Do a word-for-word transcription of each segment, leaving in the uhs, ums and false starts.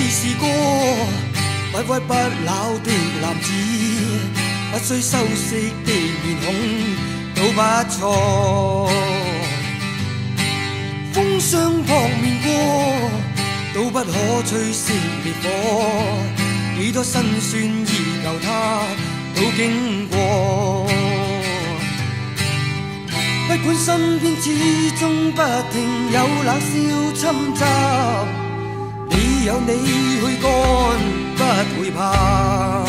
是個不屈不撓的男子，不需修飾的面孔都不錯。風霜撲面過，都不可吹熄烈火。幾多辛酸依舊他都經過。不管身邊始終不停有冷笑侵襲，你有你去幹，不會怕。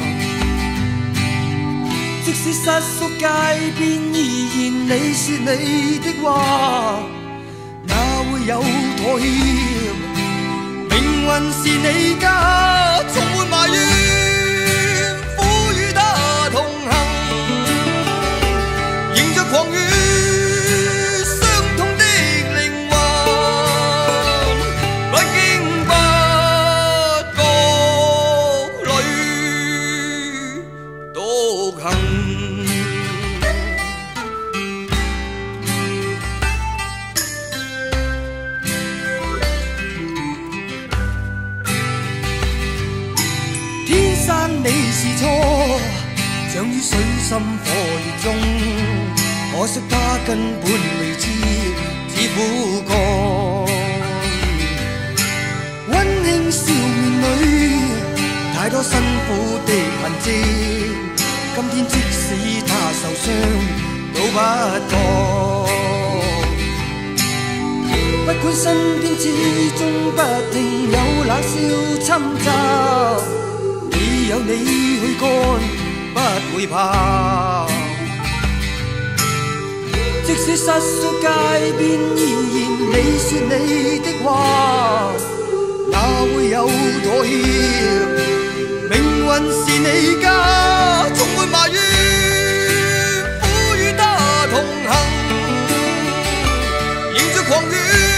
即使失縮街邊，依然你說你的話，哪會有妥協？命運是你家，從沒埋怨，苦與他同行，迎着狂雨。你是錯，長於水深火熱中，可惜他根本未知，只苦幹。溫馨笑面裏，太多辛苦的痕跡，今天即使他受傷，都不覺。不管身邊始終不停有冷笑侵襲，有你去幹，不會怕。即使失縮街邊，依然你說你的話，哪會有妥協？命運是你家，從沒埋怨，苦與他同行，迎着狂雨。